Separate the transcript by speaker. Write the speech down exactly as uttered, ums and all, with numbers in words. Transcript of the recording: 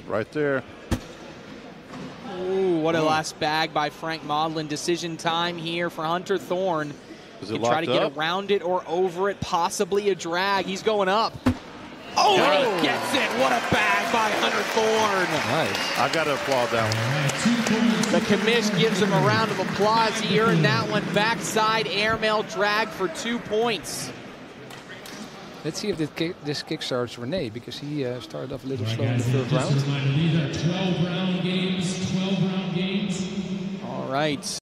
Speaker 1: right there.
Speaker 2: Ooh, what a last bag by Frank Maudlin. Decision time here for Hunter Thorne.
Speaker 1: Is
Speaker 2: He
Speaker 1: it
Speaker 2: can try to get
Speaker 1: locked up?
Speaker 2: around it or over it, possibly a drag. He's going up. Oh, and he gets it. What a bag by Hunter Thorne.
Speaker 3: Nice.
Speaker 1: I got to applaud that one.
Speaker 2: The commish gives him a round of applause. He earned that one. Backside airmail drag for two points.
Speaker 3: Let's see if this kick, this kick starts Rene, because he uh, started off a little slow in the third round.
Speaker 4: These are twelve round games, twelve round games.
Speaker 2: All right.